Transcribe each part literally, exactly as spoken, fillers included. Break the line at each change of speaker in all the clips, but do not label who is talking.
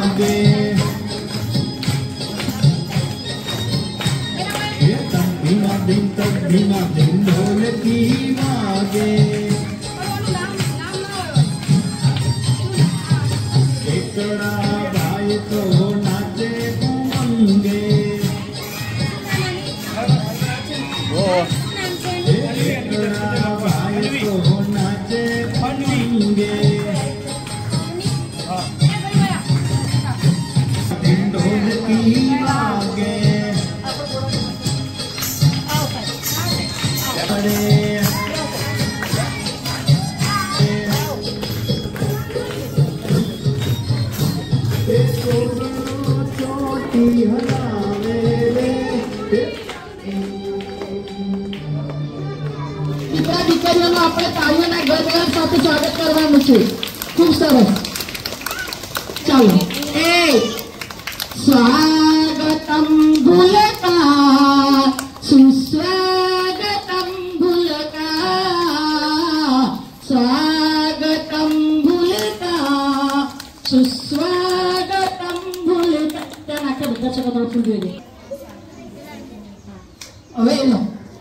वागे ये तंबीना दिन तंबीना दिन ढोलकी वागे एकड़ा भाई तो नाचे उमंगे આપણે તાળીઓના ગરગડાટ સાથે સ્વાગત કરવાનું છે. ખૂબ સરસ. ચાલો એ સ્વાગતમ ભૂલકા સુસ્વાગતમ ભૂલકા સ્વાગતમ ભૂલકા સુસ્વાગતમ ભૂલકા. ત્યાં નાખે બધા છે બધા ફૂલ જોઈએ. હવે એનો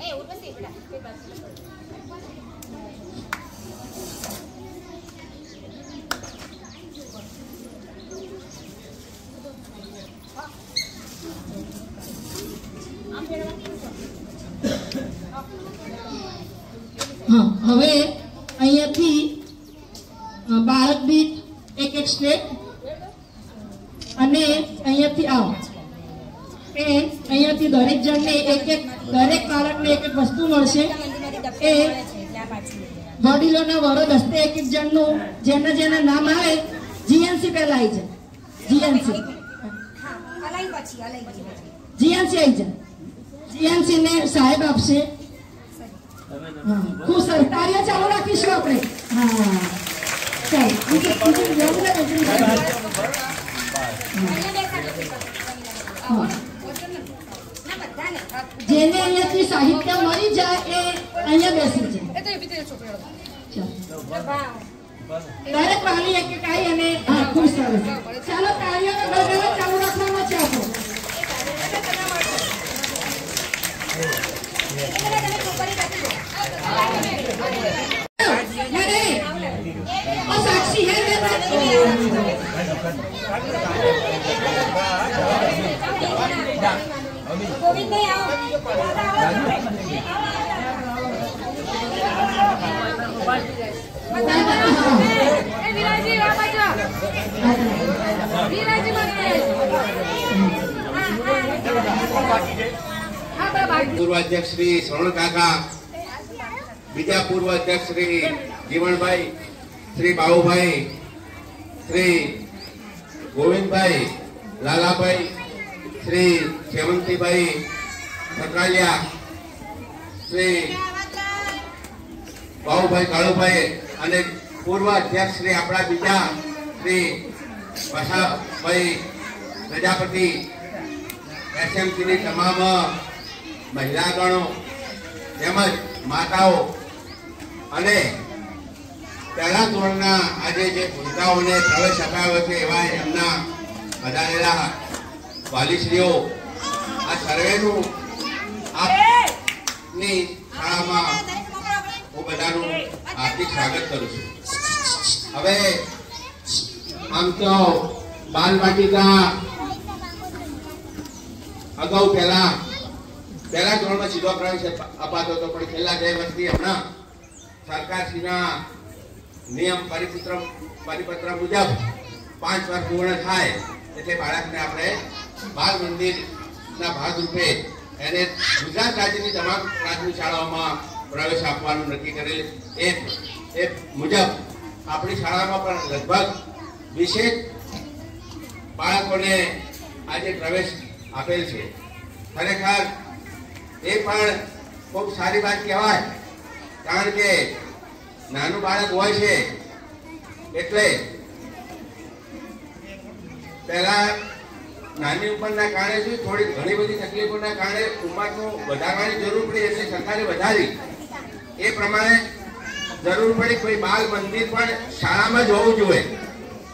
हाँ हवे अहींयाथी बाळक दीठ एक एक स्टेप अने अहींयाथी आव ए अहींयाथी दरेक जणने एक एक दरेक बाळकने एक एक वस्तु मळशे. ए वडीलोना वरद हस्ते एक एक जणनु जेना जेना नाम आवे जीएनसी पहेला आई जाय. जीएनसी अलाई पछी अलाई जीएनसी आई जाय. जीएनसी ने साहेब आपसे खूब सर तालियां चालू રાખીશું આપણે. હા ચાલ બીજું બીજું જોવું ને બીજું જેને અહીંયાથી સાહિત્ય મળી જાય એ અહીંયા બેસી જાય. એ તો એ બીજે છોકરો દરેક વાલી એક એક આવી અને હા ખૂબ સરસ. ચાલો તાળીઓનો ગરગડાટ ચાલુ રાખવાનો છે આપણો. साक्षी है गोविंद नहीं आओ विराजी रामाजा विराजी
पूर्व अध्यक्ष श्री श्रवण काका बीजा पूर्व अध्यक्ष श्री जीवन भाई श्री बाबू भाई श्री गोविंद भाई लाला भाई श्री शेवंती भाई सकरालिया श्री बाबू भाई कालू भाई अने पूर्व अध्यक्ष श्री अपना बीजा श्री वसा भाई प्रजापति एसएमसी ની તમામ મહિલાગણો તેમજ માતાઓ અને પહેલા ધોરણના આજે જે ભૂલકાઓને પ્રવેશ અપાયો છે એવા એમના વધારેલા વાલીશ્રીઓ આ સર્વેનું આપની શાળામાં હું બધાનું હાર્દિક સ્વાગત કરું છું. હવે આમ તો બાલવાટિકા અગાઉ પહેલા પહેલા ધોરણમાં સીધો પ્રવેશ અપાતો હતો પણ છેલ્લા બે વર્ષથી હમણાં સરકારશ્રીના નિયમ પરિપત્ર પરિપત્ર મુજબ પાંચ વર્ષ પૂર્ણ થાય એટલે બાળકને આપણે બાળ મંદિરના ભાગરૂપે એને ગુજરાત રાજ્યની તમામ પ્રાથમિક શાળાઓમાં પ્રવેશ આપવાનું નક્કી કરેલ. એ એ મુજબ આપણી શાળામાં પણ લગભગ વીસેક બાળકોને આજે પ્રવેશ આપેલ છે. ખરેખર એ પણ ખૂબ સારી વાત કહેવાય કારણ કે નાનું બાળક હોય છે એટલે પહેલા નાની ઉંમરના કારણે શું થોડી ઘણી બધી તકલીફોના કારણે ઉંમરનો વધારવાની જરૂર પડી એટલે સરકારે વધારી. એ પ્રમાણે જરૂર પડી કોઈ બાલ મંદિર પણ શાળામાં જ હોવું જોઈએ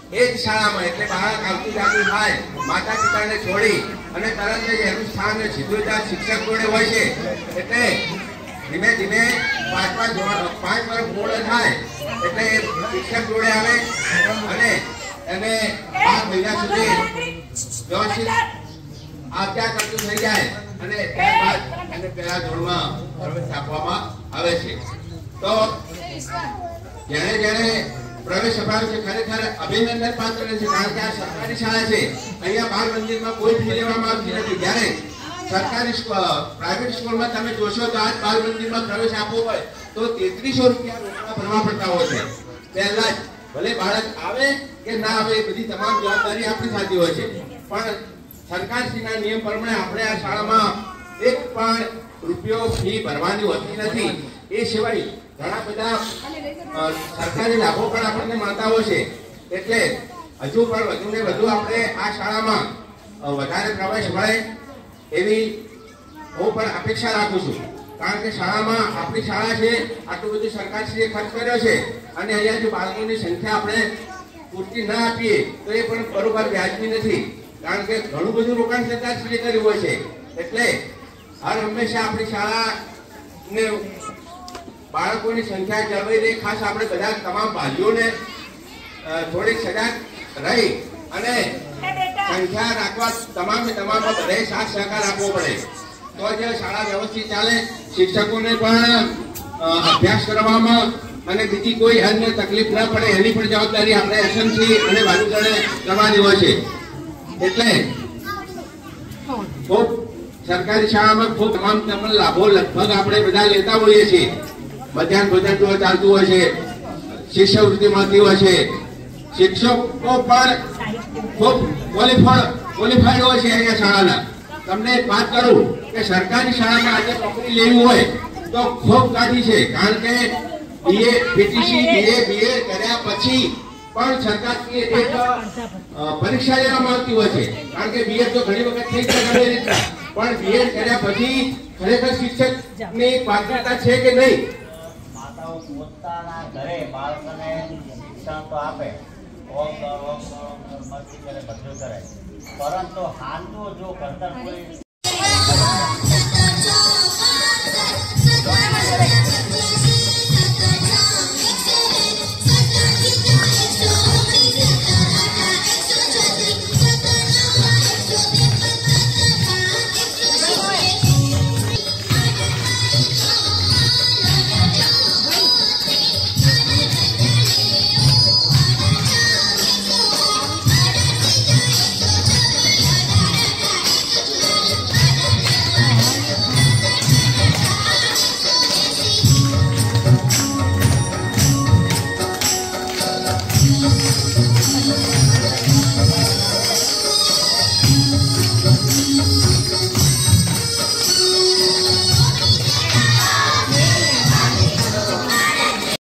એ જ શાળામાં એટલે બાળક આવતું જાતું થાય માતા પિતાને છોડી અને તરત જ એનું સ્થાન સીધું જ શિક્ષક જોડે હોય છે. એટલે ધીમે ધીમે પાંચમા ધોરણ પાંચ વર્ષ પૂર્ણ થાય એટલે શિક્ષક જોડે આવે અને એને પાંચ મહિના સુધી વ્યવસ્થિત આપ્યા કરતું થઈ જાય અને ત્યારબાદ એને પહેલા ધોરણમાં પ્રવેશ આપવામાં આવે છે. તો જેણે જેણે પ્રવેશ અપાવ્યો છે ખરેખર અભિનંદન પાત્ર છે, કારણ કે આ સરકારી શાળા છે. અહીંયા બાળ મંદિરમાં કોઈ ફી લેવામાં આવતી નથી. જ્યારે સરકારી પ્રાઇવેટ સ્કૂલમાં તમે જોશો તો આજ બાળ મંદિરમાં પ્રવેશ આપવો હોય તો તેત્રીસો રૂપિયા રોકડા ભરવા પડતા હોય છે. પહેલા જ ભલે બાળક આવે કે ના આવે એ બધી તમામ જવાબદારી આપણી થતી હોય છે, પણ સરકારશ્રીના નિયમ પ્રમાણે આપણે આ શાળામાં એક પણ રૂપિયો ફી ભરવાની હોતી નથી. એ સિવાય ઘણા બધા સરકારી લાભો પણ આપણને મળતા હોય છે. એટલે હજુ પણ વધુ ને વધુ આપણે આ શાળામાં વધારે પ્રવેશ મળે એવી હું પણ અપેક્ષા રાખું છું. કારણ કે શાળામાં આપણી શાળા છે, આટલું બધું સરકારશ્રીએ ખર્ચ કર્યો છે અને અહીંયા જો બાળકોની સંખ્યા આપણે પૂરતી ના આપીએ તો એ પણ બરોબર વ્યાજબી નથી. કારણ કે ઘણું બધું રોકાણ સરકારશ્રીએ કર્યું હોય છે. એટલે હર હંમેશા આપણી શાળાને બાળકોની સંખ્યા જળવાઈ રહે, ખાસ આપણે બધા તમામ વાલીઓને થોડીક સજાગ રહી અને સંખ્યા રાખવા તમામે તમામ બધે સાથ સહકાર આપવો પડે તો જ શાળા વ્યવસ્થિત ચાલે. શિક્ષકોને પણ અભ્યાસ કરવામાં અને બીજી કોઈ અન્ય તકલીફ ન પડે એની પણ જવાબદારી આપણે એસએમસી અને વાલીઓને કરવાની હોય છે. એટલે ખૂબ સરકારી શાળામાં ખૂબ તમામ તમામ લાભો લગભગ આપણે બધા લેતા હોઈએ છીએ. મધ્યાહન ભોજન જો ચાલતું હોય છે, શિષ્યવૃત્તિ મળતી હોય છે, શિક્ષકો પણ ખૂબ ક્વોલિફાઈડ ક્વોલિફાઈડ હોય છે અહીંયા શાળાના. તમને એક વાત કરું કે સરકારી શાળામાં આજે નોકરી લેવી હોય તો ખૂબ કાઠી છે. કારણ કે બીએ પીટીસી બીએ બીએ કર્યા પછી પણ સરકારની એક પરીક્ષા લેવામાં આવતી હોય છે. કારણ કે બીએડ તો ઘણી વખત થઈ જાય ઘણી રીતના, પણ બીએડ કર્યા પછી ખરેખર શિક્ષકની પાત્રતા છે કે નહીં.
માતાઓ પોતાના ઘરે બાળકોને શિક્ષણ તો આપે, ઓમ ઓમ મસ્તી કરે, બધું કરે, પરંતુ હાલનું જો ઘડતર પૂરી